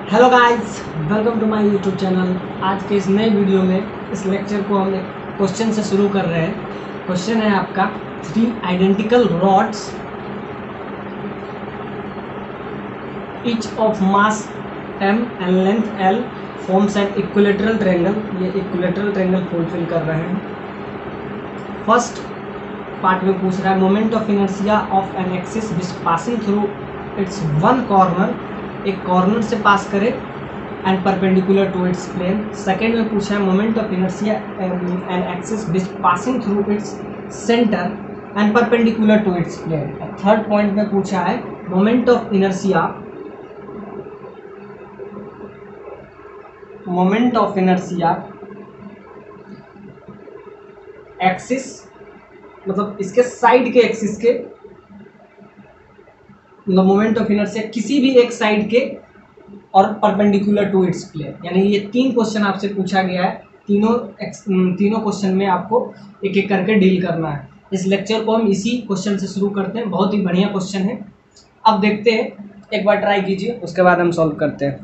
Hello guys, welcome to my YouTube channel. आज के इस नए वीडियो में इस लेक्चर को हम एक क्वेश्चन से शुरू कर रहे हैं। क्वेश्चन है आपका 3 identical rods each of mass m and length l forms an equilateral triangle. ये इक्विलेटरल ट्रायंगल फुलफिल कर रहे हैं। फर्स्ट पार्ट में पूछ रहा है moment of inertia of an axis which passing through its one corner, एक कॉर्नर से पास करे and perpendicular to its plane. Second में पूछा है moment of inertia an axis which passing through its centre and perpendicular to its plane. Third point में पूछा है moment of inertia axis, मतलब इसके साइड के एक्सिस के, मोमेंट ऑफ इनर्शिया किसी भी एक साइड के और परपेंडिकुलर टू इट्स प्लेन। यानी ये 3 क्वेश्चन आपसे पूछा गया है। तीनों क्वेश्चन में आपको एक एक करके डील करना है। इस लेक्चर को हम इसी क्वेश्चन से शुरू करते हैं। बहुत ही बढ़िया क्वेश्चन है। अब देखते हैं, एक बार ट्राई कीजिए, उसके बाद हम सॉल्व करते हैं।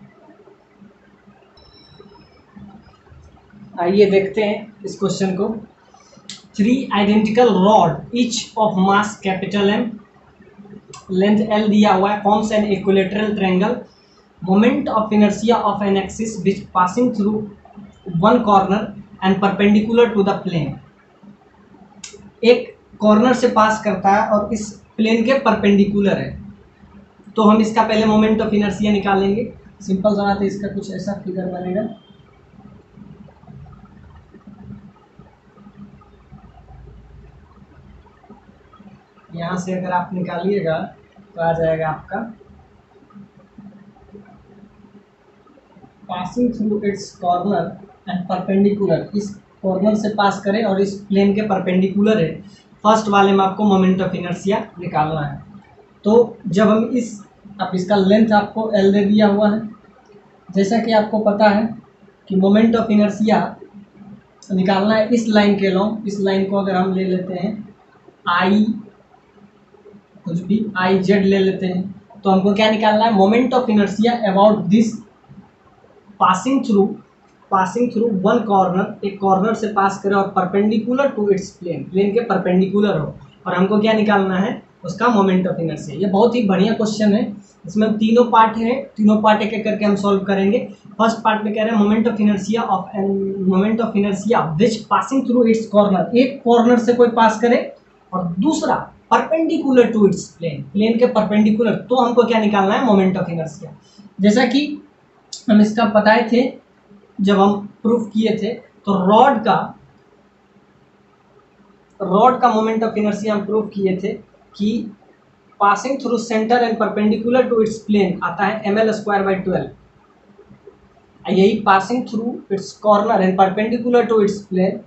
आइए देखते हैं इस क्वेश्चन को। 3 identical rod each of mass capital M, length L दिया हुआ है, forms an equilateral triangle. Moment of inertia of an axis which passing through one corner and perpendicular to the plane. एक कॉर्नर से pass करता है और इस plane के परपेंडिकुलर है। तो हम इसका पहले मोमेंट ऑफ इनर्शिया निकालेंगे। सिंपल सा है, इसका कुछ ऐसा फिगर बनेगा। यहाँ से अगर आप निकालिएगा तो आ जाएगा आपका passing through its corner and perpendicular. इस कॉर्नर से पास करें और इस प्लेन के परपेंडिकुलर है। फर्स्ट वाले में आपको मोमेंट ऑफ इनर्शिया निकालना है। तो जब हम अब इसका लेंथ आपको L दे दिया हुआ है। जैसा कि आपको पता है कि मोमेंट ऑफ इनर्शिया निकालना है इस लाइन के लॉन्ग। इस लाइन को अगर हम ले लेते हैं कुछ भी IZ ले लेते हैं, तो हमको क्या निकालना है? Moment of inertia about this passing through one corner, एक कॉर्नर से पास करे और perpendicular to its plane, plane के परपेंडिकुलर हो, और हमको क्या निकालना है? उसका मोमेंट ऑफ इनर्शिया। ये बहुत ही बढ़िया क्वेश्चन है। इसमें तीनों पार्ट हैं, तीनों पार्ट एक एक करके हम सॉल्व करेंगे। फर्स्ट पार्ट में कह रहे हैं moment of inertia which passing through its corner, एक कॉर्नर से कोई पास करे और दूसरा perpendicular to its plane, plane के परपेंडिकुलर। तो हमको क्या निकालना है? Moment of inertia. जैसा कि हम इसका बताए थे, जब हम प्रूफ किए थे, तो रॉड का मोमेंट ऑफ इनर्शिया हम प्रूफ किए थे कि passing through centre and perpendicular to its plane आता है ml²/12। यही passing through its corner and perpendicular to its plane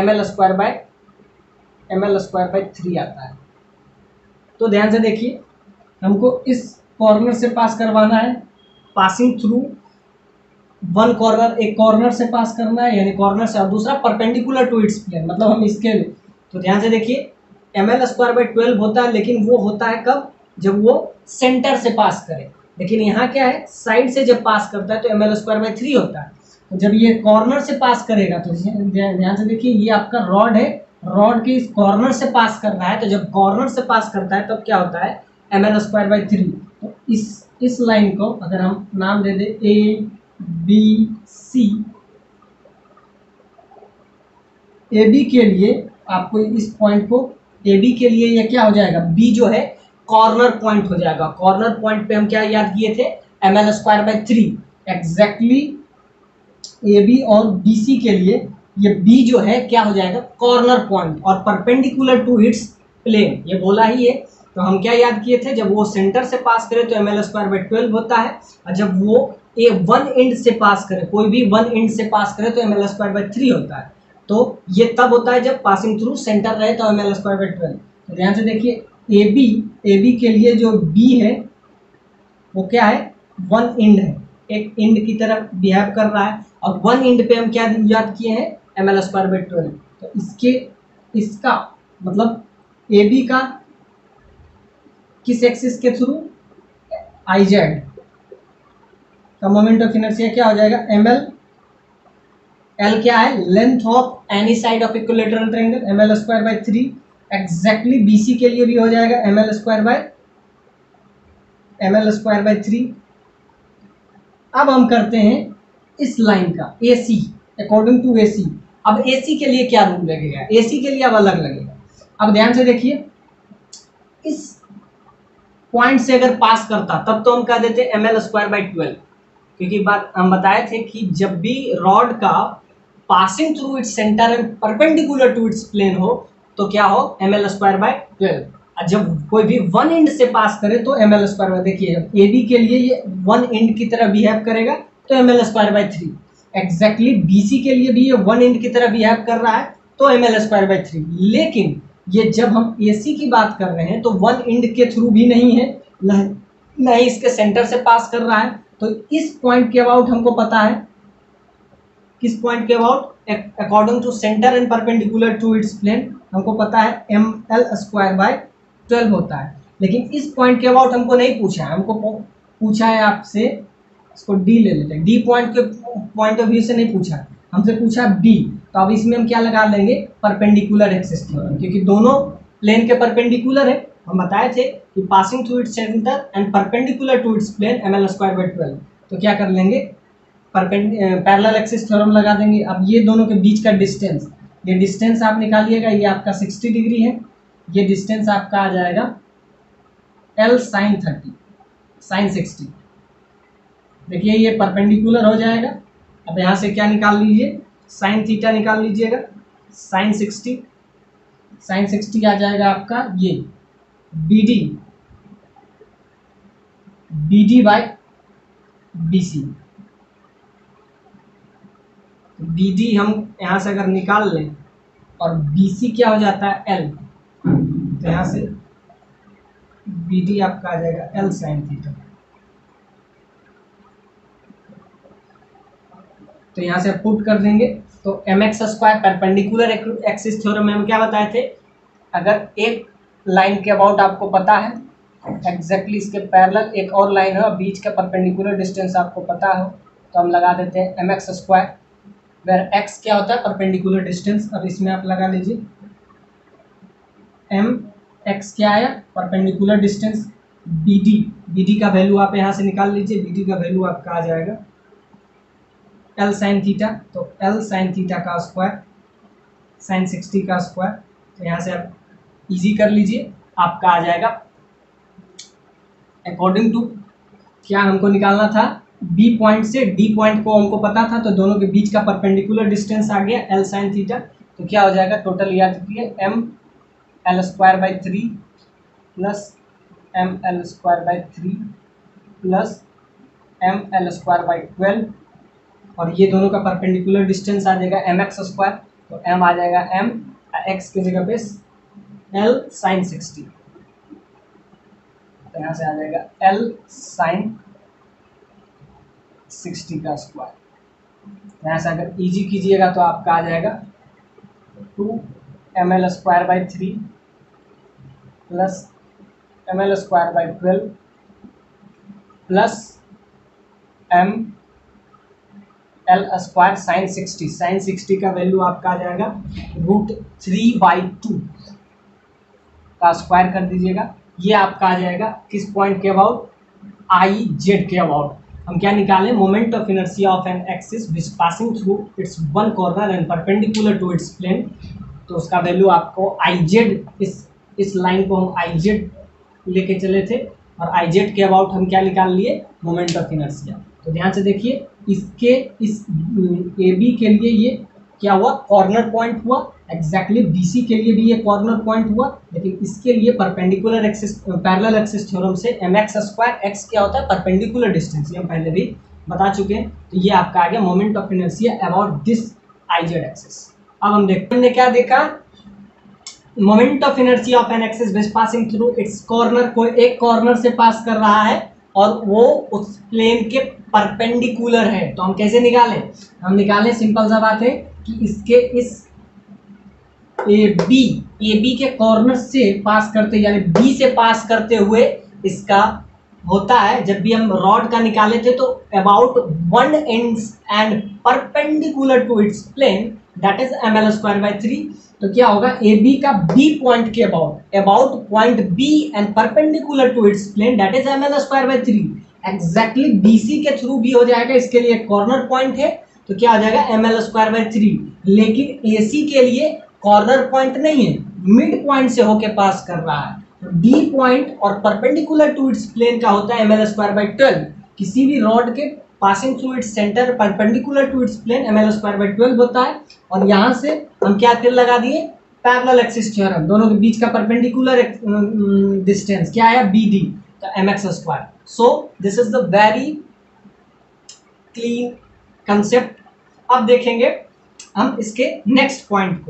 ml²/3 आता है। तो ध्यान से देखिए, हमको इस कॉर्नर से पास करवाना है। पासिंग थ्रू वन कॉर्नर, एक कॉर्नर से पास करना है, यानी कॉर्नर से, और दूसरा परपेंडिकुलर टू इट्स प्लेन, मतलब हम इसके। तो ध्यान से देखिए, ml²/12 होता है, लेकिन वो होता है कब? जब वो सेंटर से पास करे। लेकिन यहाँ क्या है? साइड से जब पास करता है तो ml²/3 होता है। तो जब ये कॉर्नर से पास करेगा तो ध्यान से देखिए, ये आपका रॉड है, रॉड के इस कॉर्नर से पास कर रहा है। तो जब कॉर्नर से पास करता है तब क्या होता है? ml²/3। तो इस लाइन को अगर हम नाम दे दे ABC, AB के लिए आपको इस पॉइंट को, AB के लिए ये क्या हो जाएगा? B जो है कॉर्नर पॉइंट हो जाएगा। कॉर्नर पॉइंट पे हम क्या याद किए थे? ml²/3। एग्जैक्टली AB और BC के लिए ये B जो है क्या हो जाएगा? कॉर्नर पॉइंट, और परपेंडिकुलर टू इट्स प्लेन, ये बोला ही है। तो हम क्या याद किए थे? जब वो सेंटर से पास करे तो ml²/12 होता है, और जब वो वन एंड से पास करे, कोई भी वन एंड से पास करे तो ml²/3 होता है। तो ये तब होता है जब पासिंग थ्रू सेंटर रहे तो ml²/12। तो ध्यान से देखिए, AB के लिए जो B है वो क्या है? वन एंड है, एक एंड की तरह बिहेव कर रहा है, और वन एंड पे हम क्या याद किए हैं? ml²/12। तो इसका मतलब AB का किस एक्सिस के थ्रू? IZ का मोमेंट ऑफ इनर्शिया क्या हो जाएगा, ml, l क्या है, length of any side of equilateral triangle, ml square by 3। Exactly BC के लिए भी हो जाएगा ml स्क्वायर बाय 3। अब हम करते हैं इस लाइन का AC, अकॉर्डिंग टू AC। अब AC के लिए क्या रूल लगेगा, AC के लिए अब अलग लगेगा। अब ध्यान से देखिए, इस पॉइंट से अगर पास करता तब तो हम कह देते ml स्क्वायर बाय 12, क्योंकि बात हम बताए थे कि जब भी रॉड का passing through its centre and perpendicular to its plane हो तो क्या हो, ml स्क्वायर बाय 12। और जब कोई भी वन एंड से पास करे तो ml स्क्वायर बाय, देखिए AB के लिए ये वन एंड की तरह बिहेव करेगा तो ml square by 3। Exactly BC के लिए भी ये वन एंड की तरह बिहेव कर रहा है तो ml स्क्वायर बाय 3। लेकिन ये जब हम AC की बात कर रहे हैं तो वन एंड के थ्रू भी नहीं है, न ही इसके सेंटर से पास कर रहा है। तो इस पॉइंट के अबाउट हमको पता है, किस पॉइंट के about, according to centre and perpendicular to its plane हमको पता है ml स्क्वायर बाय 12 होता है। लेकिन इस पॉइंट के अबाउट हमको नहीं पूछा है, हमको पूछा है आपसे, इसको D ले लेते हैं, D पॉइंट के पॉइंट ऑफ व्यू से नहीं पूछा है, हमसे पूछा B। तो अब इसमें हम क्या लगा लेंगे, परपेंडिकुलर एक्सिस थ्योरम, क्योंकि दोनों प्लेन के परपेंडिकुलर है। हम बताए थे कि passing through its centre and perpendicular to its plane ml square by 12। तो क्या कर लेंगे, पैरेलल एक्सिस थ्योरम लगा देंगे। अब ये दोनों के बीच का डिस्टेंस, ये डिस्टेंस आप निकालिएगा, ये आपका 60 डिग्री है, ये डिस्टेंस आपका आ जाएगा L sin 30 sin 60। देखिए ये परपेंडिकुलर हो जाएगा। अब यहाँ से क्या निकाल लीजिए, साइन थीटा निकाल लीजिएगा, साइन 60 आ जाएगा आपका ये BD बाय BC। BD हम यहाँ से अगर निकाल लें और BC क्या हो जाता है L, तो यहाँ से BD आपका आ जाएगा L sin थीटा। तो यहाँ से पुट कर देंगे तो mx square, perpendicular axis theorem में हम क्या बताए थे, अगर एक लाइन के अबाउट आपको पता है, एग्जैक्टली इसके पैरेलल एक और लाइन है और बीच का परपेंडिकुलर डिस्टेंस आपको पता हो, तो हम लगा देते हैं mx स्क्वायर, वेयर x क्या होता है, परपेंडिकुलर डिस्टेंस। अब इसमें आप लगा लीजिए mx क्या आया, परपेंडिकुलर डिस्टेंस, BD का वैल्यू आप यहाँ से निकाल लीजिए, BD का वैल्यू आपका आ जाएगा L sin थीटा। तो L sin थीटा का स्क्वायर, sin 60 का स्क्वायर, तो यहाँ से आप इजी कर लीजिए, आपका आ जाएगा अकॉर्डिंग टू क्या हमको निकालना था, B पॉइंट से D पॉइंट को हमको पता था, तो दोनों के बीच का परपेंडिकुलर डिस्टेंस आ गया L sin थीटा। तो क्या हो जाएगा, टोटल याद रखिए ml square by 3 plus ml square by 3 plus ml square by 12, और ये दोनों का परपेंडिकुलर डिस्टेंस आ जाएगा mx स्क्वायर। तो m आ जाएगा m, x की जगह पे L sin 60, तो यहाँ से आ जाएगा L sin 60 का स्क्वायर। यहाँ से अगर इजी कीजिएगा तो आपका आ जाएगा 2ml square by 3 plus ml square by 12 plus m L square sine 60 का वैल्यू आपका आ जाएगा √3/2 का स्क्वायर कर दीजिएगा। ये आपका आ जाएगा किस पॉइंट के अबाउट, IZ के अबाउट। हम क्या निकालें, moment of inertia of an axis which passing through its one corner and perpendicular to its plane. तो उसका वैल्यू आपको IZ, इस लाइन को हम IZ लेके चले थे और IZ के अबाउट हम क्या निकाल लिए, मोमेंट ऑफ इनर्शिया। तो ध्यान से देखिए, इसके इस AB के लिए ये क्या हुआ, कॉर्नर पॉइंट हुआ, एग्जैक्टली BC के लिए भी ये कॉर्नर पॉइंट हुआ, लेकिन इसके लिए perpendicular axis, parallel axis theorem से mx स्क्वायर, x क्या होता है, परपेंडिकुलर डिस्टेंस, ये हम पहले भी बता चुके हैं। तो ये आपका आ गया moment of inertia about this IZ axis. अब हम देखते हैं क्या देखा, moment of inertia of an axis which passing through its corner, कोई एक कॉर्नर से पास कर रहा है और वो उस प्लेन के परपेंडिकुलर है। तो हम कैसे निकालें, हम निकालें, सिंपल सा बात है कि इसके इस AB के कॉर्नर से पास करते, यानी B से पास करते हुए इसका होता है, जब भी हम रॉड का निकाले थे तो about one ends and perpendicular to its plane that is ml²/3। तो क्या होगा, ए बी का बी पॉइंट के about point B and perpendicular to its plane that is ml²/3। Exactly BC के थ्रू भी हो जाएगा, इसके लिए कॉर्नर पॉइंट है तो क्या हो जाएगा ml²/3। लेकिन एसी के लिए कॉर्नर पॉइंट नहीं है, मिड पॉइंट से होके पास कर रहा है। डी पॉइंट और परपेंडिकुलर टू इट्स प्लेन का होता है ml²/12। किसी भी रॉड के passing through its centre perpendicular to its plane ml²/12 होता है। और यहां से हम क्या तीर लगा दिए, पैरेलल एक्सिस थ्योरम, दोनों के बीच का परपेंडिकुलर डिस्टेंस क्या है, BD, तो mx²। So this is the very clean concept. अब देखेंगे हम इसके नेक्स्ट पॉइंट को।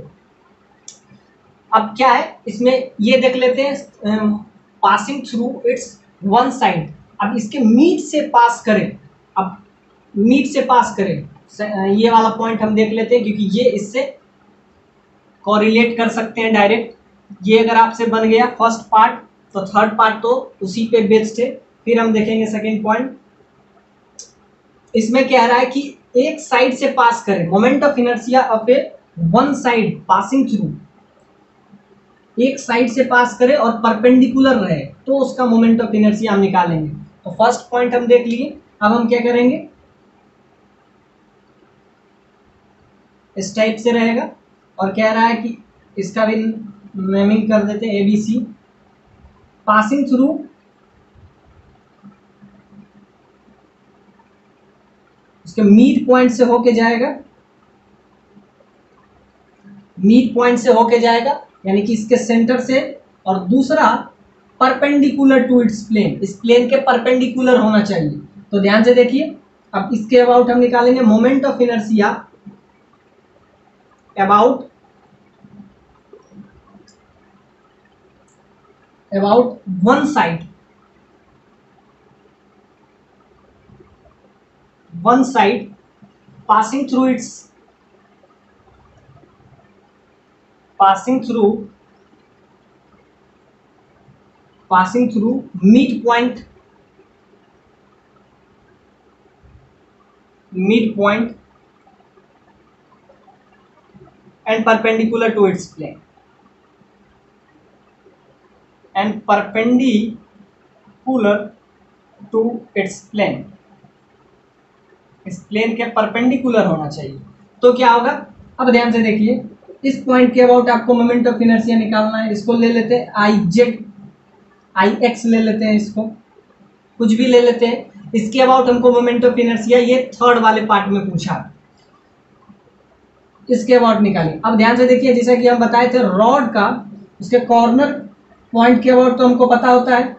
अब क्या है इसमें ये देख लेते हैं, passing through its one side. अब इसके मीट से पास करें, अब मीट से पास करें, ये वाला पॉइंट हम देख लेते हैं क्योंकि ये इससे कोरिलेट कर सकते हैं डायरेक्ट। ये अगर आपसे बन गया फर्स्ट पार्ट तो थर्ड पार्ट तो उसी पे बेस्ड है। फिर हम देखेंगे सेकेंड पॉइंट। इसमें कह रहा है कि एक साइड से पास करें, moment of inertia of a one side passing through, एक साइड से पास करे और परपेंडिकुलर रहे तो उसका मोमेंट ऑफ इनर्शिया हम निकालेंगे। तो फर्स्ट पॉइंट हम देख लिए। अब हम क्या करेंगे, इस टाइप से रहेगा और कह रहा है कि इसका भी नेमिंग कर देते हैं ABC। पासिंग थ्रू उसके मीड पॉइंट से होके जाएगा, मीड पॉइंट से होके जाएगा यानी कि इसके सेंटर से, और दूसरा परपेंडिकुलर टू इट्स प्लेन, इस प्लेन के परपेंडिकुलर होना चाहिए। तो ध्यान से देखिए, अब इसके अबाउट हम निकालेंगे moment of inertia about one side, passing through its passing through midpoint and perpendicular to its plane, इस प्लेन के परपेंडिकुलर होना चाहिए। तो क्या होगा, अब ध्यान से देखिए, इस पॉइंट के अबाउट आपको मोमेंट ऑफ इनर्शिया निकालना है। इसको ले लेते हैं IZ, IX ले लेते हैं, इसको कुछ भी ले लेते हैं। इसके अबाउट हमको मोमेंट ऑफ इनर्शिया ये थर्ड वाले पार्ट में पूछा, इसके अबाउट निकालिए। अब ध्यान से देखिए, जैसा कि हम बताए थे रॉड का उसके कॉर्नर पॉइंट के अबाउट तो हमको पता होता है,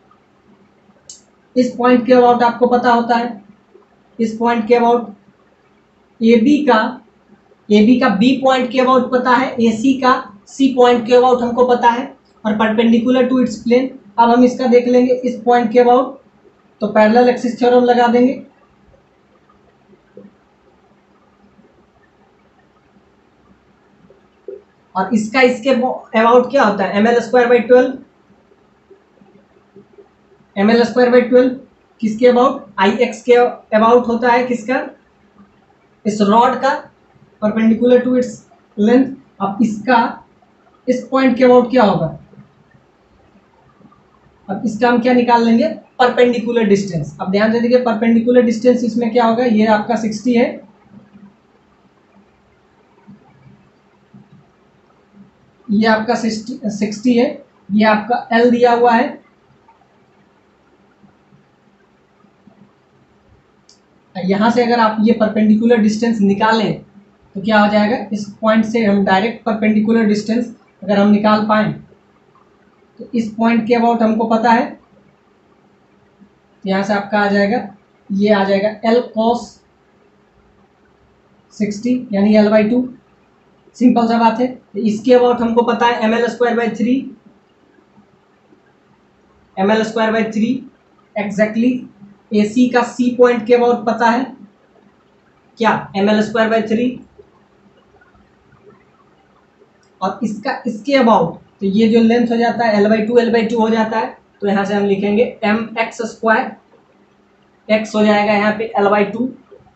इस पॉइंट के अबाउट आपको पता होता है, इस पॉइंट के अबाउट AB का B पॉइंट के अबाउट पता है, AC का C पॉइंट के अबाउट हमको पता है, और परपेंडिकुलर टू इट्स प्लेन। अब हम इसका देख लेंगे इस पॉइंट के अबाउट, तो पैरेलल एक्सिस थ्योरम लगा देंगे। और इसका इसके अबाउट क्या होता है, ml²/12, ml²/12 किसके अबाउट, IX के अबाउट होता है, किसका, इस रॉड का परपेंडिकुलर टू इट्स लेंथ। अब इसका इस पॉइंट के अबाउट क्या होगा, अब इसका हम क्या निकाल लेंगे, परपेंडिकुलर डिस्टेंस। अब ध्यान से देखिए, परपेंडिकुलर डिस्टेंस इसमें क्या होगा, ये आपका 60 है, ये आपका 60 है, ये आपका L दिया हुआ है। यहां से अगर आप ये परपेंडिकुलर डिस्टेंस निकालें तो क्या हो जाएगा, इस पॉइंट से हम डायरेक्ट परपेंडिकुलर डिस्टेंस अगर हम निकाल पाए तो इस पॉइंट के अबाउट हमको पता है, यहां से आपका आ जाएगा, ये आ जाएगा L cos 60 यानी L/2। सिंपल सा बात है। इसके अबाउट हमको पता है ml²/3 एग्जैक्टली। AC का C पॉइंट के अबाउट पता है क्या, ml²/3, और इसका इसके अबाउट, तो ये जो लेंथ हो जाता है L/2 हो जाता है, तो यहाँ से हम लिखेंगे एम एक्स स्क्वायर, एक्स हो जाएगा यहाँ पे L/2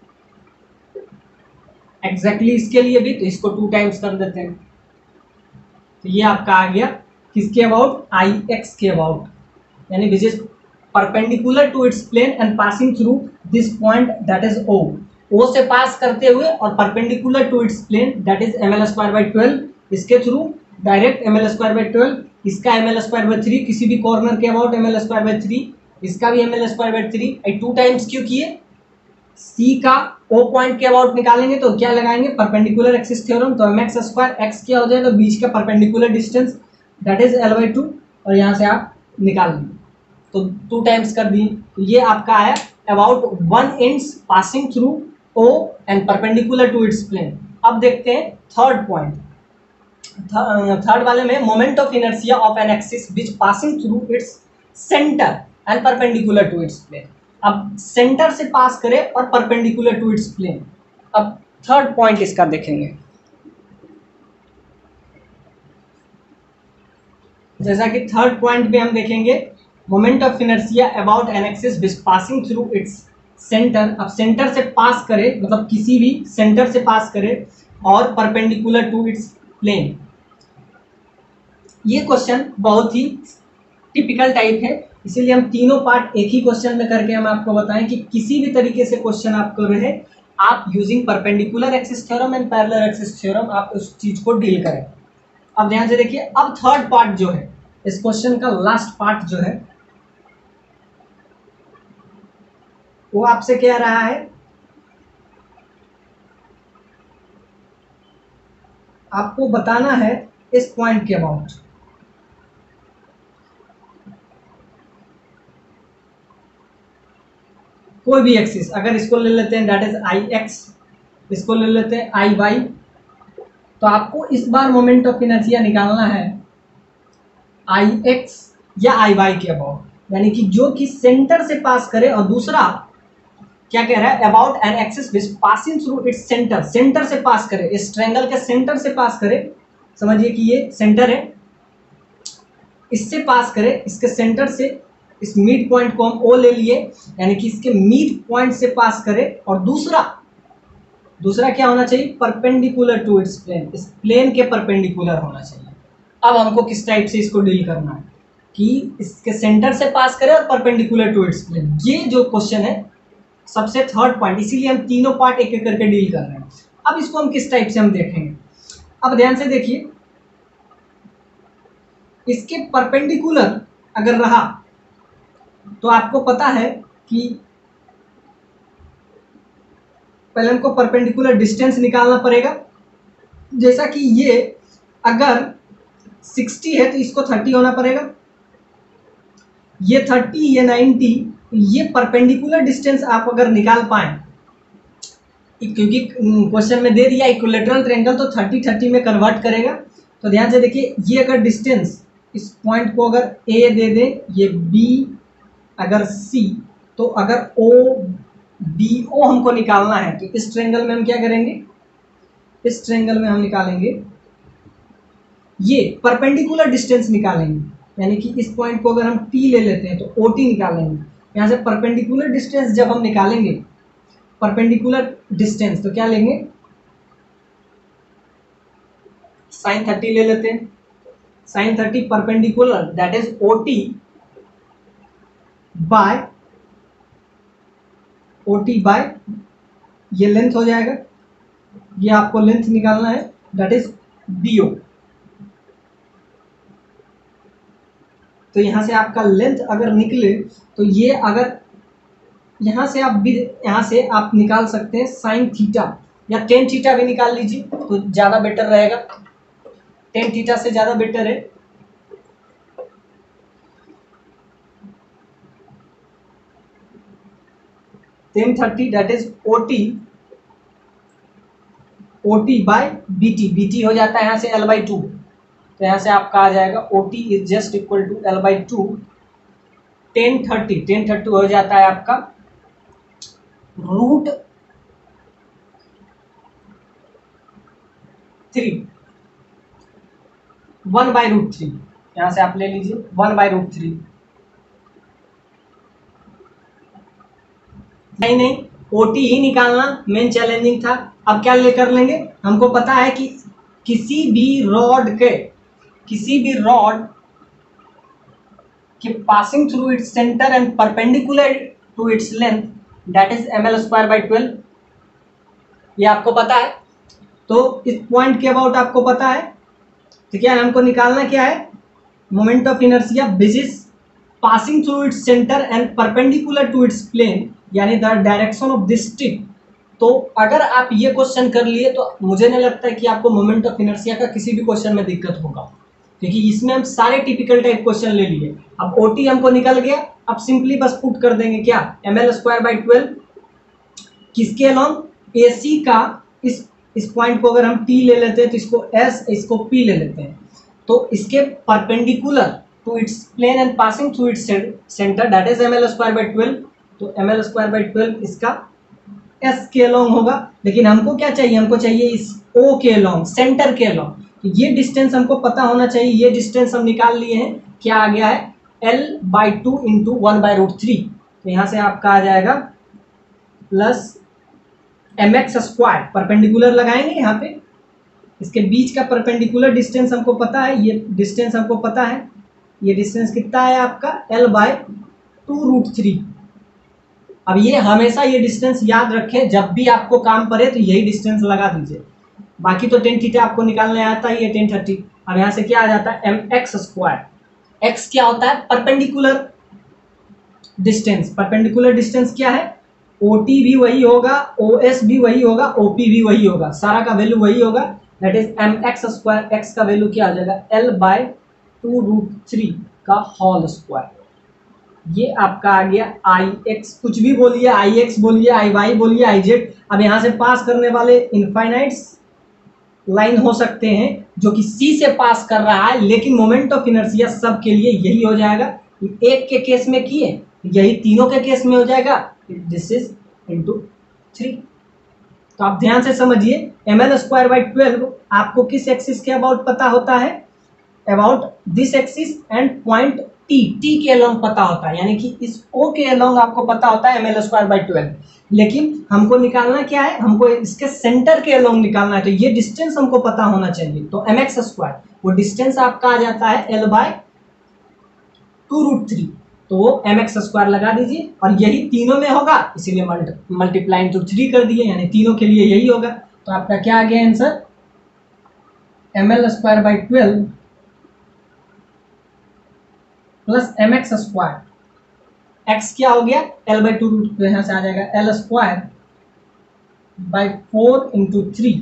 एग्जैक्टली इसके लिए भी, तो इसको 2 टाइम्स कर देते हैं। तो ये आपका आ गया किसके अबाउट, आई एक्स के अबाउट, यानी which is perpendicular to its plane and passing through this point that is O, O से पास करते हुए और perpendicular to its plane that is ml²/12, इसके थ्रू डायरेक्ट ml²/12, इसका ml²/3, किसी भी कॉर्नर के अबाउट ml²/3, इसका भी ml²/3। 2 टाइम्स क्यों किए, सी का ओ पॉइंट के अबाउट निकालेंगे तो क्या लगाएंगे, परपेंडिकुलर एक्सिस थ्योरम, तो mx स्क्वायर एक्स क्या हो जाएगा, तो बीच का perpendicular distance that is L/2, और यहाँ से आप निकाल लेंगे, तो 2 टाइम्स कर दिए। तो ये आपका आया about 1 inch passing through O and perpendicular to its plane. अब देखते हैं थर्ड पॉइंट, थर्ड वाले में moment of inertia of an axis which passing through its centre and perpendicular to its plane. अब सेंटर से पास करे और perpendicular to its plane. अब थर्ड पॉइंट इसका देखेंगे, जैसा कि थर्ड पॉइंट पे हम देखेंगे moment of inertia about an axis which passing through its centre. अब सेंटर से पास करे, मतलब किसी भी सेंटर से पास करे और परपेंडिकुलर टू इट्स प्लेन। ये क्वेश्चन बहुत ही टिपिकल टाइप है, इसीलिए हम तीनों पार्ट एक ही क्वेश्चन में करके हम आपको बताएं कि किसी भी तरीके से क्वेश्चन आप कर रहे हैं, आप using perpendicular axis theorem and parallel axis theorem आप उस चीज को डील करें। अब ध्यान से देखिए, अब थर्ड पार्ट जो है इस क्वेश्चन का, लास्ट पार्ट जो है वो आपसे कह रहा है आपको बताना है इस पॉइंट के अबाउट, कोई भी एक्सिस, अगर इसको ले लेते हैं दैट इज आई एक्स, इसको ले लेते हैं आई वाई, तो आपको इस बार मोमेंट ऑफ इनर्शिया निकालना है आई एक्स या आई वाई के अबाउट, यानी कि जो कि सेंटर से पास करे, और दूसरा क्या कह रहा है about an axis which passing through its centre, centre से पास करे, इस ट्रायंगल के सेंटर से पास करे, समझिए कि ये सेंटर है, इससे पास करे, इसके सेंटर से इस मिड पॉइंट को हम ओ ले लिए, यानी कि इसके मिड पॉइंट से पास करे, और दूसरा क्या होना चाहिए, परपेंडिकुलर टू इट्स प्लेन, इस प्लेन के परपेंडिकुलर होना चाहिए। अब हमको किस टाइप से इसको डील करना है कि इसके सेंटर से पास करे और परपेंडिकुलर टू इट्स प्लेन, ये जो क्वेश्चन है सबसे थर्ड पॉइंट, इसीलिए हम तीनों पार्ट एक एक करके डील कर रहे हैं। अब इसको हम किस टाइप से हम देखेंगे, अब ध्यान से देखिए, इसके परपेंडिकुलर अगर रहा तो आपको पता है कि पहले हमको परपेंडिकुलर डिस्टेंस निकालना पड़ेगा, जैसा कि ये अगर 60 है तो इसको 30 होना पड़ेगा, ये 30 ये 90, ये परपेंडिकुलर डिस्टेंस आप अगर निकाल पाए, क्योंकि क्वेश्चन में दे दिया इक्विलेटरल ट्रायंगल, तो 30-30 में कन्वर्ट करेगा। तो ध्यान से देखिए, ये अगर डिस्टेंस इस पॉइंट को अगर ए दे दें, ये बी, अगर सी, तो अगर ओ बी ओ हमको निकालना है, तो इस ट्रायंगल में हम क्या करेंगे, इस ट्रायंगल में हम निकालेंगे ये परपेंडिकुलर डिस्टेंस निकालेंगे, यानी कि इस पॉइंट को अगर हम टी ले लेते हैं तो ओ टी निकालेंगे। यहाँ से परपेंडिकुलर डिस्टेंस जब हम निकालेंगे, परपेंडिकुलर डिस्टेंस, तो क्या लेंगे, sin 30 ले लेते हैं, sin 30 perpendicular that is O T by ये लेंथ हो जाएगा, ये आपको लेंथ निकालना है दैट इज बीओ। तो यहां से आपका लेंथ अगर निकले, तो ये अगर यहाँ से आप निकाल सकते हैं साइन थीटा या टेन थीटा भी निकाल लीजिए, तो ज़्यादा बेटर रहेगा, टेन थीटा से ज़्यादा बेटर है। Tan 30 that is OT by BT हो जाता है यहाँ से L/2, तो यहाँ से आपका आ जाएगा OT is just equal to L/2, 1030 हो जाता है आपका √3, 1/√3, यहाँ से आप ले लीजिए 1/√3, नहीं नहीं, ओटी ही निकालना मेन चैलेंजिंग था। अब क्या ले कर लेंगे, हमको पता है कि किसी भी रॉड के passing through its centre and perpendicular to its length that is ml²/12, ये आपको पता है। तो इस पॉइंट के अबाउट आपको पता है, तो क्या हमको निकालना क्या है, moment of inertia which is passing through its centre and perpendicular to its plane, यानी the direction of this tip. तो अगर आप ये क्वेश्चन कर लिए तो मुझे नहीं लगता है कि आपको मोमेंट ऑफ इनर्शिया का किसी भी क्वेश्चन में दिक्कत होगा, क्योंकि इसमें हम सारे टिपिकल टाइप क्वेश्चन ले लिए। अब ओटी हमको निकल गया, अब सिंपली बस पुट कर देंगे क्या, ml²/12 किसके अलॉन्ग, एसी का इस पॉइंट को अगर हम टी ले लेते हैं तो इसको एस, इसको पी ले लेते हैं, तो इसके perpendicular to its plane and passing through its centre that is ml²/12। तो ml²/12 इसका एस के अलॉन्ग होगा, लेकिन हमको क्या चाहिए, हमको चाहिए इस ओ के अलॉन्ग, सेंटर के अलॉन्ग। तो ये डिस्टेंस हमको पता होना चाहिए, ये डिस्टेंस हम निकाल लिए हैं, क्या आ गया है L/2 × 1/√3। तो यहाँ से आपका आ जाएगा प्लस mx², परपेंडिकुलर लगाएंगे यहाँ पे, इसके बीच का परपेंडिकुलर डिस्टेंस हमको पता है, ये डिस्टेंस हमको पता है, ये डिस्टेंस कितना है आपका L/2√3। अब ये हमेशा ये डिस्टेंस याद रखें, जब भी आपको काम पड़े तो यही डिस्टेंस लगा दीजिए। बाकी तो tan थीटा आपको निकालने आता है, ये tan 30। अब यहाँ से क्या आ जाता है mx², x क्या होता है, परपेंडिकुलर डिस्टेंस। परपेंडिकुलर डिस्टेंस क्या है, OT भी वही होगा, OS भी वही होगा, OP भी वही होगा, सारा का वैल्यू वही होगा, दैट इज mx²। x का वैल्यू क्या आ जाएगा L/2√3 का होल स्क्वायर। ये आपका आ गया Ix, कुछ भी बोलिए, Ix बोलिए, Iy बोलिए, Iz। अब यहाँ से पास करने वाले इनफाइनाइट लाइन हो सकते हैं जो कि C से पास कर रहा है, लेकिन मोमेंट ऑफ इनर्शिया सब के लिए यही हो जाएगा। एक के केस में किए, यही तीनों के केस में हो जाएगा, दिस इज × 3। तो आप ध्यान से समझिए, ml²/12 आपको किस एक्सिस के अबाउट पता होता है, about this axis and point T के अलॉन्ग पता होता है, यानी कि इस O के अलॉन्ग आपको पता होता है ml²/12। लेकिन हमको निकालना क्या है, हमको इसके सेंटर के अलॉन्ग निकालना है, तो ये डिस्टेंस हमको पता होना चाहिए। तो mx², वो डिस्टेंस आपका आ जाता है L/2√3, तो वो mx² लगा दीजिए, और यही तीनों में होगा, इसीलिए मल्टीप्लाई × 3 कर दिए, यानी तीनों के लिए यही होगा। तो आपका क्या आ गया answer, ml²/12 plus mx²। x क्या हो गया L/2√3, तो यहाँ से आ जाएगा L² by 4 × 3,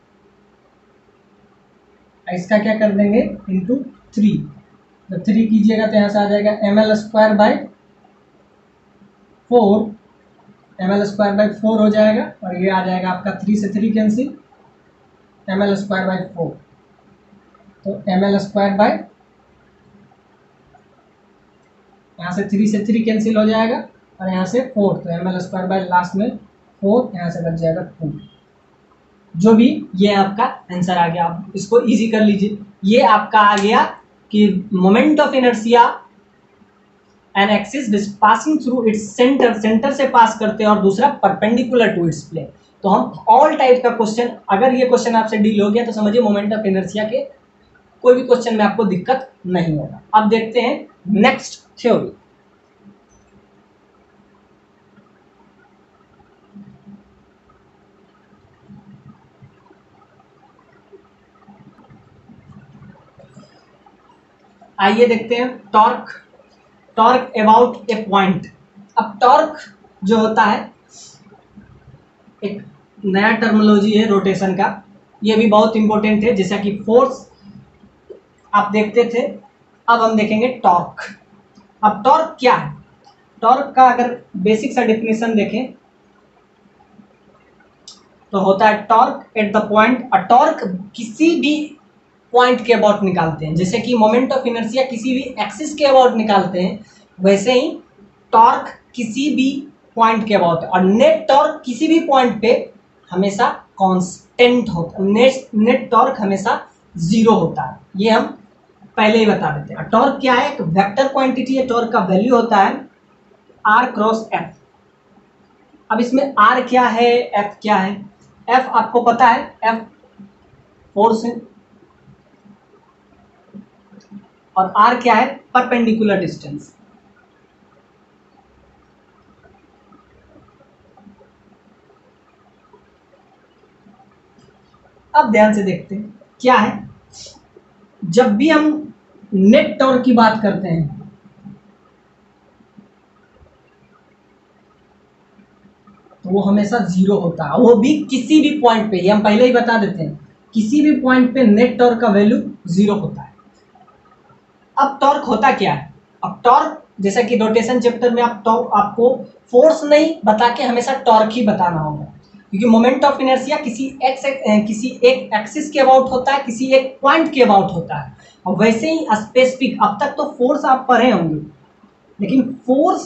इसका क्या कर देंगे × 3, तो 3 कीजिएगा तो यहाँ से आ जाएगा ml²/4 हो जाएगा, और ये आ जाएगा आपका 3 से 3 कैंसिल, ml²/4। तो ml² यहाँ से 3 से 3 कैंसिल हो जाएगा, और यहाँ से 4, तो ml² लास्ट में 4, यहाँ से बच जाएगा 2। जो भी, ये आपका आंसर आ गया, आप इसको इजी कर लीजिए। ये आपका आ गया कि moment of inertia an axis which passing through its centre, centre से पास करते हैं, और दूसरा परपेंडिकुलर टू इट्स प्लेन। तो हम ऑल टाइप का क्वेश्चन, अगर ये क्वेश्चन आपसे डील हो गया तो समझिए मोमेंट ऑफ इनर्शिया के कोई भी क्वेश्चन में आपको दिक्कत नहीं होगा। अब देखते हैं नेक्स्ट थ्योरी। आइए देखते हैं टॉर्क अबाउट ए पॉइंट। अब टॉर्क जो होता है, एक नया टर्मिनोलॉजी है रोटेशन का, ये भी बहुत इंपॉर्टेंट है, जैसा कि फोर्स आप देखते थे, अब हम देखेंगे टॉर्क। अब टॉर्क क्या है, टॉर्क का अगर बेसिक सा डेफिनेशन देखें तो होता है torque at the point. Uh torque किसी भी पॉइंट के अबाउट निकालते हैं, जैसे कि मोमेंट ऑफ इनर्शिया किसी भी एक्सिस के अबाउट निकालते हैं, वैसे ही टॉर्क किसी भी पॉइंट के अबाउट, और नेट टॉर्क किसी भी पॉइंट पे हमेशा कांस्टेंट होता है, नेट टॉर्क हमेशा 0 होता है, ये हम पहले ही बता देते हैं। टॉर्क क्या है, एक वेक्टर क्वांटिटी है, टॉर्क का वैल्यू होता है R × F। अब इसमें आर क्या है, एफ क्या है। एफ आपको पता है, एफ फोर्स है, और आर क्या है, परपेंडिकुलर डिस्टेंस। अब ध्यान से देखते हैं क्या है। जब भी हम नेट टॉर्क की बात करते हैं तो वो हमेशा जीरो होता है, वो भी किसी भी पॉइंट पे, ये हम पहले ही बता देते हैं, किसी भी पॉइंट पे नेट टॉर्क का वैल्यू जीरो होता है। अब टॉर्क होता क्या है, अब टॉर्क जैसा कि रोटेशन चैप्टर में आपको फोर्स नहीं बता के हमेशा टॉर्क ही बताना होगा, क्योंकि मोमेंट ऑफ इनर्शिया किसी एक एक्सिस के अबाउट होता है, किसी एक पॉइंट के अबाउट होता है। और वैसे ही स्पेसिफिक, अब तक तो फोर्स आप पढ़े होंगे, लेकिन फोर्स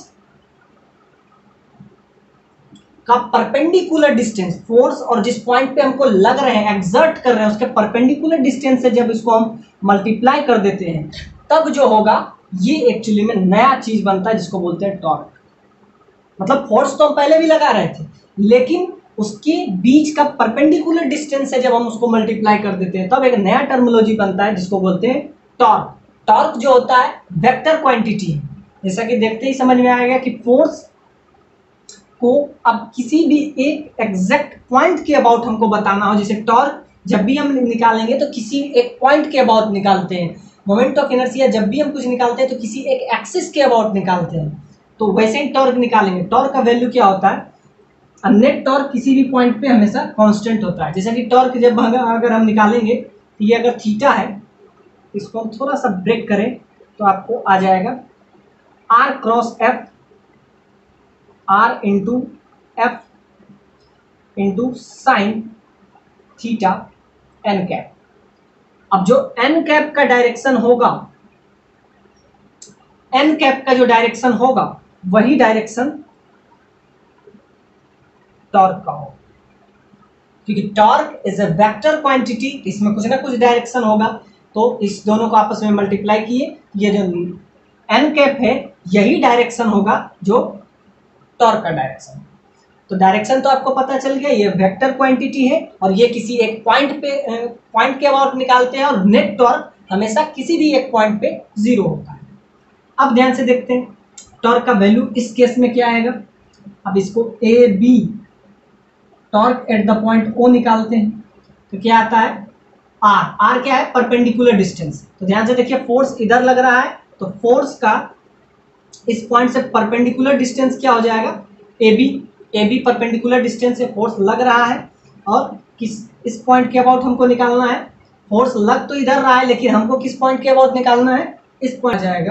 का परपेंडिकुलर डिस्टेंस, फोर्स और जिस पॉइंट पे हमको लग रहे हैं, एक्सर्ट कर रहे हैं, उसके परपेंडिकुलर डिस्टेंस से जब इसको हम मल्टीप्लाई कर देते हैं तब जो होगा ये एक्चुअली में नया चीज बनता है जिसको बोलते हैं टॉर्क। मतलब फोर्स तो हम पहले भी लगा रहे थे, लेकिन उसके बीच का परपेंडिकुलर डिस्टेंस से जब हम उसको मल्टीप्लाई कर देते हैं तब एक नया टर्मिनोलॉजी बनता है जिसको बोलते हैं टॉर्क। टॉर्क जो होता है वेक्टर क्वांटिटी है, जैसा कि देखते ही समझ में आएगा कि फोर्स को अब किसी भी एक एग्जैक्ट पॉइंट के अबाउट हमको बताना हो, जैसे टॉर्क जब भी हम निकालेंगे तो किसी एक पॉइंट के अबाउट निकालते हैं, मोमेंट ऑफ इनर्शिया जब भी हम कुछ निकालते हैं तो किसी एक एक्सिस के अबाउट निकालते हैं, तो वैसे ही टॉर्क निकालेंगे। टॉर्क का वैल्यू क्या होता है, नेट टॉर्क किसी भी पॉइंट पे हमेशा कांस्टेंट होता है। जैसा कि टॉर्क जब अगर हम निकालेंगे तो ये अगर थीटा है, इसको हम थोड़ा सा ब्रेक करें तो आपको आ जाएगा R cross F, R into F into sine theta N cap. अब जो एन कैप का डायरेक्शन होगा, एन कैप का जो डायरेक्शन होगा वही डायरेक्शन टॉर्क का होगा, क्योंकि torque is a vector quantity, इसमें कुछ ना कुछ डायरेक्शन होगा, तो इस दोनों को आपस में मल्टीप्लाई किए, ये जो एन कैप है यही डायरेक्शन होगा जो टॉर्क का डायरेक्शन। तो डायरेक्शन तो आपको पता चल गया, ये वेक्टर क्वांटिटी है और ये किसी एक पॉइंट के अबाउट निकालते हैं, और नेट टॉर्क हमेशा किसी भी एक पॉइंट पे जीरो होता है। अब ध्यान से देखते हैं टॉर्क का वैल्यू इस केस में क्या आएगा। अब इसको A B torque at the point O निकालते हैं तो क्या आता है, आर। आर क्या है, परपेंडिकुलर डिस्टेंस। तो ध्यान से देखिए फोर्स इधर लग रहा है तो फोर्स का इस पॉइंट से परपेंडिकुलर डिस्टेंस क्या हो जाएगा, A B. A B perpendicular distance से फोर्स लग रहा है, और इस पॉइंट के अबाउट हमको निकालना है। फोर्स लग तो इधर रहा है लेकिन हमको किस पॉइंट के अबाउट निकालना है, इस पॉइंट जाएगा।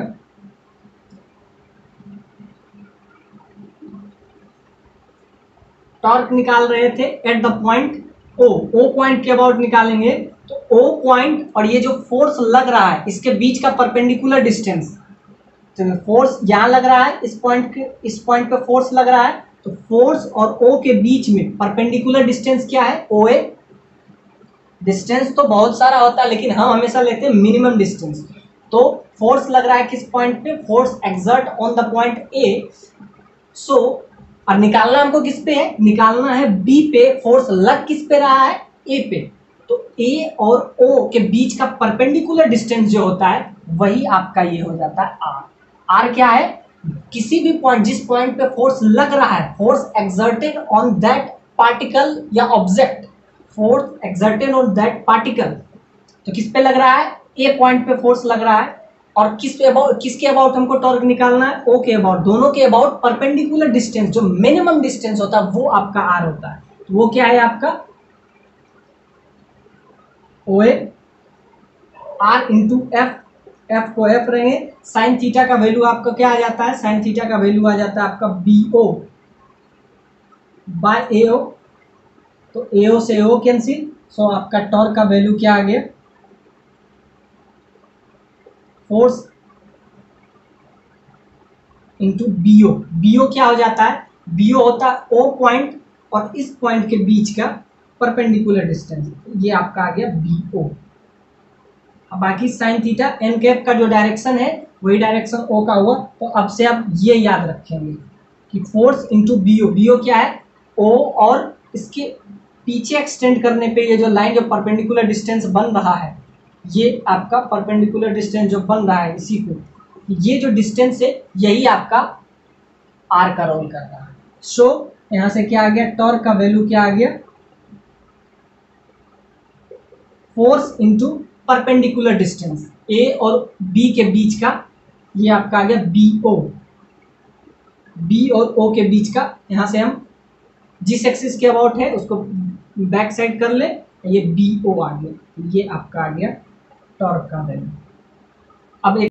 टॉर्क निकाल रहे थे at the point O, O point के अबाउट निकालेंगे तो ओ पॉइंट और ये जो फोर्स लग रहा है इसके बीच का परपेंडिकुलर डिस्टेंस, तो फोर्स यहाँ लग रहा है, इस पॉइंट पे फोर्स लग रहा है, तो फोर्स और ओ के बीच में परपेंडिकुलर डिस्टेंस क्या है, ओ ए। डिस्टेंस तो बहुत सारा होता है लेकिन हम हमेशा लेते हैं मिनिमम डिस्टेंस। तो फोर्स लग रहा है किस पॉइंट पे, force exert on the point A. So अब निकालना हमको किस पे है, निकालना है बी पे। फोर्स लग किस पे रहा है, ए पे। तो ए और ओ के बीच का परपेंडिकुलर डिस्टेंस जो होता है वही आपका ये हो जाता है आर। आर क्या है, किसी भी पॉइंट, जिस पॉइंट पे फोर्स लग रहा है, force exerted on that particle या object, force exerted on that particle. तो किस पे लग रहा है, ए पॉइंट पे फोर्स लग रहा है, और किसके अबाउट हमको टॉर्क निकालना है, ओ के अबाउट। दोनों के अबाउट परपेंडिकुलर डिस्टेंस जो मिनिमम डिस्टेंस होता है वो आपका आर होता है। तो वो क्या है आपका O A, R into F, F को एफ रहेंगे। साइन थीटा का वैल्यू आपका क्या आ जाता है, साइन थीटा का वैल्यू आ जाता है आपका बी ओ बाय ए ओ। तो ए ओ से ओ कैंसिल, सो आपका टॉर्क का वैल्यू क्या आ गया, force into B O. B O क्या हो जाता है, बी ओ होता है ओ पॉइंट और इस पॉइंट के बीच का परपेंडिकुलर डिस्टेंस, ये आपका आ गया बी ओ। अब बाकी साइन थीटा एन कैप का जो डायरेक्शन है वही डायरेक्शन ओ का हुआ। तो अब से आप ये याद रखेंगे कि force into B O, B O क्या है, ओ और इसके पीछे एक्सटेंड करने पे ये जो लाइन जो परपेंडिकुलर डिस्टेंस बन रहा है, ये आपका परपेंडिकुलर डिस्टेंस जो बन रहा है इसी को, ये जो डिस्टेंस है यही आपका आर का रोल कर रहा है। सो यहाँ से क्या आ गया, टॉर्क का वैल्यू क्या आ गया, force into perpendicular distance A और बी के बीच का, ये आपका आ गया बी ओ, बी और ओ के बीच का। यहाँ से हम जिस एक्सिस के अबाउट है उसको बैक साइड कर ले, ये बी ओ आ गया, ये आपका आ गया टॉर्क का वैल्यू। अब